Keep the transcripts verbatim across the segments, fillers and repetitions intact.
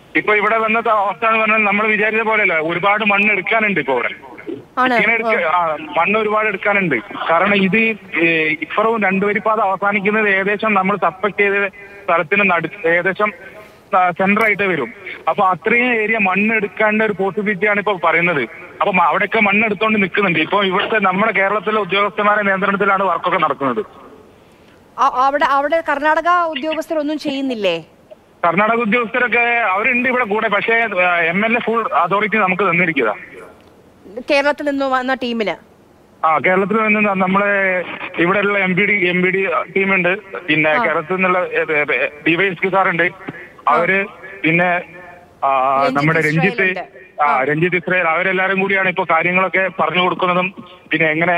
ഇപ്പൊ ഇവിടെ വന്നത്തെ അവസ്ഥ എന്ന് പറഞ്ഞാൽ നമ്മൾ വിചാരിച്ച പോലെയല്ല, ഒരുപാട് മണ്ണ് എടുക്കാനുണ്ട് ഇപ്പൊ ഇവിടെ. ഇങ്ങനെ മണ്ണ് ഒരുപാട് എടുക്കാനുണ്ട്. കാരണം ഇത് ഇപ്പുറവും രണ്ടുപേരിപ്പാത അവസാനിക്കുന്നത് ഏകദേശം നമ്മൾ സസ്പെക്ട് ചെയ്ത സ്ഥലത്തിന് നടു ഏകദേശം സെന്റർ ആയിട്ട് വരും. അപ്പൊ അത്രയും ഏരിയ മണ്ണ് എടുക്കേണ്ട ഒരു പോസിബിലിറ്റിയാണ് ഇപ്പൊ പറയുന്നത്. അപ്പൊ അവിടെയൊക്കെ മണ്ണ് എടുത്തോണ്ട് നിൽക്കുന്നുണ്ട്. ഇപ്പൊ ഇവിടുത്തെ നമ്മുടെ കേരളത്തിലെ ഉദ്യോഗസ്ഥന്മാരുടെ നിയന്ത്രണത്തിലാണ് വർക്കൊക്കെ നടക്കുന്നത്. അവിടെ അവിടെ കർണാടക ഉദ്യോഗസ്ഥരൊന്നും ചെയ്യുന്നില്ലേ? കർണാടക ഉദ്യോഗസ്ഥരൊക്കെ അവരുണ്ട് ഇവിടെ കൂടെ. പക്ഷേ M L A full authority നമുക്ക് തന്നിരിക്കുക കേരളത്തിൽ നിന്ന് വന്ന ടീമിന്. ആ കേരളത്തിൽ നിന്ന് നമ്മളെ ഇവിടെയുള്ള M P D M P D ടീമുണ്ട്. പിന്നെ കേരളത്തിൽ നിന്നുള്ള ഡിവൈഎസ്പി സാറുണ്ട്. അവര് പിന്നെ നമ്മുടെ രഞ്ജിത്ത് ആ രഞ്ജിത്ത് ഇസ്രയേൽ അവരെല്ലാരും കൂടിയാണ് ഇപ്പൊ കാര്യങ്ങളൊക്കെ പറഞ്ഞു കൊടുക്കുന്നതും പിന്നെ എങ്ങനെ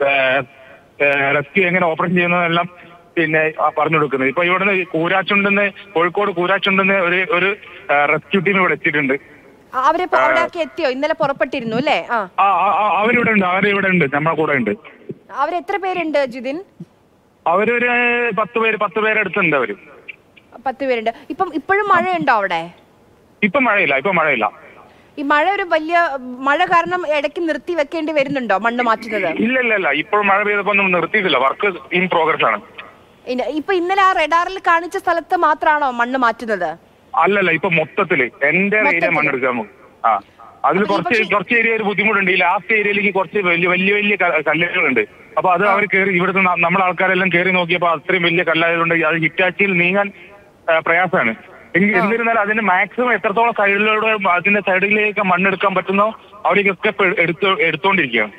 റെസ്ക്യൂ എങ്ങനെ ഓപ്പറേഷൻ ചെയ്യുന്നതെല്ലാം പിന്നെ പറഞ്ഞു കൊടുക്കുന്നത്. ഇപ്പൊ ഇവിടുന്ന് കൂരാച്ചുണ്ടെന്ന് കോഴിക്കോട് കൂരാച്ചുണ്ടെന്ന് ഒരു ഒരു റെസ്ക്യൂ ടീം ഇവിടെ എത്തിയിട്ടുണ്ട്. അവരെ എത്തിയോ? ഇന്നലെ പുറപ്പെട്ടിരുന്നു അല്ലേ? അവരിവിടെ ഉണ്ട് അവരിവിടെ ഉണ്ട് നമ്മളെ കൂടെ ഉണ്ട്. അവരെത്ര പേരുണ്ട് ജിതിൻ? അവരൊരു പത്ത് പേര് പത്ത് പേരെടുത്തുണ്ട് അവര്. പത്ത് പേരുണ്ട്. ഇപ്പം ഇപ്പോഴും മഴയുണ്ടോ അവിടെ? ഇപ്പൊ മഴയില്ല ഇപ്പൊ മഴയില്ല. ഈ മഴ ഒരു വലിയ മഴ കാരണം ഇടയ്ക്ക് നിർത്തി വെക്കേണ്ടി വരുന്നുണ്ടോ മണ്ണ് മാറ്റുന്നത്? ഇല്ല ഇല്ല ഇല്ല ഇപ്പോൾ മഴ പെയ്തപ്പോ ഒന്നും നിർത്തിയിട്ടില്ല. വർക്ക് ഇൻ പ്രോഗ്രസ് ആണ്. ഇപ്പൊ ഇന്നലെ ആ റഡാറിൽ കാണിച്ച സ്ഥലത്ത് മാത്രമാണോ മണ്ണ് മാറ്റുന്നത്? അല്ലല്ല ഇപ്പൊ മൊത്തത്തില് എന്റെ ഏരിയ മണ്ണെടുക്കാൻ പോകും. ആ അതിൽ കുറച്ച് കുറച്ച് ഏരിയ ഒരു ബുദ്ധിമുട്ടുണ്ട്. ഈ ലാസ്റ്റ് ഏരിയയിലേക്ക് കുറച്ച് വലിയ വലിയ വലിയ കല്ലുകളുണ്ട്. അപ്പൊ അത് അവർ കയറി ഇവിടുത്തെ നമ്മുടെ ആൾക്കാരെല്ലാം കയറി നോക്കിയപ്പോ അത്രയും വലിയ കല്ലായതുകൊണ്ട് അത് ഹിറ്റാച്ചിയിൽ നീങ്ങാൻ പ്രയാസമാണ്. എന്നിരുന്നാലും അതിന് മാക്സിമം എത്രത്തോളം സൈഡിലൂടെ അതിന്റെ സൈഡിലേക്ക് മണ്ണെടുക്കാൻ പറ്റുന്നോ അവിടേക്കൊക്കെ എടുത്തു എടുത്തോണ്ടിരിക്കുകയാണ്.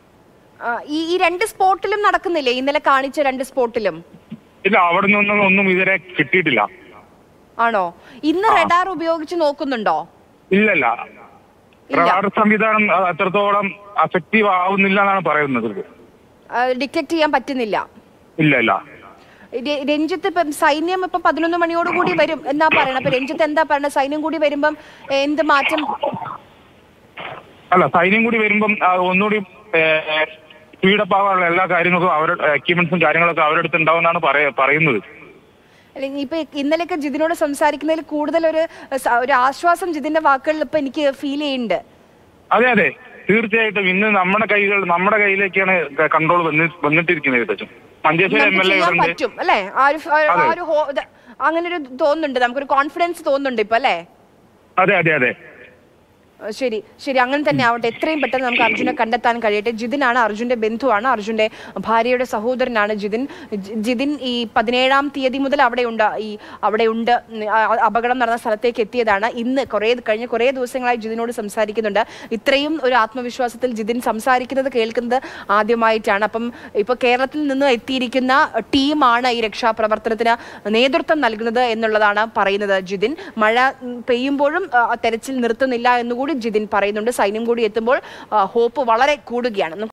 ഈ രണ്ട് സ്പോട്ടിലും നടക്കുന്നില്ലേ ഇന്നലെ കാണിച്ച രണ്ട് സ്പോട്ടിലും? ഇല്ല അവിടെ നിന്നൊന്നും ഒന്നും ഇതുവരെ കിട്ടിയിട്ടില്ല. ആണോ? ഇന്ന് റഡാർ ഉപയോഗിച്ച് നോക്കുന്നുണ്ടോ? ഇല്ലല്ല റഡാർ സംവിധാനം അത്രത്തോളം അഫക്റ്റീവ് ആവുന്നില്ല എന്നാണ് പറയുന്നത്. ഡിറ്റക്ട് ചെയ്യാൻ പറ്റുന്നില്ല. ഇല്ല ഇല്ല. രഞ്ജിത്ത് ഇപ്പം സൈന്യം ഇപ്പൊ പതിനൊന്ന് മണിയോട് കൂടി വരും എന്നാ പറയണത്. അപ്പൊ രഞ്ജിത്ത് എന്താ പറയണത്? സൈന്യം കൂടി വരുമ്പം എന്ത് മാറ്റം? അല്ല സൈന്യം കൂടി വരുമ്പം ഒന്നുകൂടി സ്പീഡപ്പ് ആവാനുള്ള എല്ലാ കാര്യങ്ങൾക്കും അവരുടെ എക്യുപ്മെന്റ്സും കാര്യങ്ങളൊക്കെ അവരുടെ അടുത്ത് ഉണ്ടാവും എന്നാണ് പറയുന്നത്. അല്ലെങ്കിൽ ഇപ്പൊ ഇന്നലെയൊക്കെ ജിതിനോട് സംസാരിക്കുന്നതിൽ കൂടുതൽ ഒരു ഒരു ആശ്വാസം ജിതിന്റെ വാക്കുകളിൽ ഇപ്പൊ എനിക്ക് ഫീൽ ചെയ്യുന്നുണ്ട്. അതെ അതെ തീർച്ചയായിട്ടും ഇന്ന് നമ്മുടെ കൈകൾ നമ്മുടെ കയ്യിലേക്കാണ് കൺട്രോൾ വന്നിട്ടിരിക്കുന്നത്. മഞ്ചേശ്വരം എം എൽ എ പറ്റും അല്ലെ? അങ്ങനെ ഒരു തോന്നുന്നുണ്ട്, നമുക്കൊരു കോൺഫിഡൻസ് തോന്നുന്നുണ്ട് ഇപ്പൊ അല്ലെ? അതെ അതെ അതെ ശരി ശരി അങ്ങനെ തന്നെ ആവട്ടെ. എത്രയും പെട്ടെന്ന് നമുക്ക് അർജുനെ കണ്ടെത്താൻ കഴിയട്ടെ. ജിതിനാണ് അർജുന്റെ ബന്ധുവാണ്, അർജുന്റെ ഭാര്യയുടെ സഹോദരനാണ് ജിതിൻ. ജിതിൻ ഈ പതിനേഴാം തീയതി മുതൽ അവിടെ ഉണ്ട് ഈ അവിടെ ഉണ്ട് അപകടം നടന്ന സ്ഥലത്തേക്ക് എത്തിയതാണ്. ഇന്ന് കുറേ കഴിഞ്ഞ കുറേ ദിവസങ്ങളായി ജിതിനോട് സംസാരിക്കുന്നുണ്ട്. ഇത്രയും ഒരു ആത്മവിശ്വാസത്തിൽ ജിതിൻ സംസാരിക്കുന്നത് കേൾക്കുന്നത് ആദ്യമായിട്ടാണ്. അപ്പം ഇപ്പൊ കേരളത്തിൽ നിന്ന് എത്തിയിരിക്കുന്ന ടീമാണ് ഈ രക്ഷാപ്രവർത്തനത്തിന് നേതൃത്വം നൽകുന്നത് എന്നുള്ളതാണ് പറയുന്നത് ജിതിൻ. മഴ പെയ്യുമ്പോഴും തെരച്ചിൽ നിർത്തുന്നില്ല എന്നുകൂടി ജിതിൻ പറയുന്നുണ്ട്. സൈന്യം കൂടി എത്തുമ്പോൾ ഹോപ്പ് വളരെ കൂടുകയാണ്.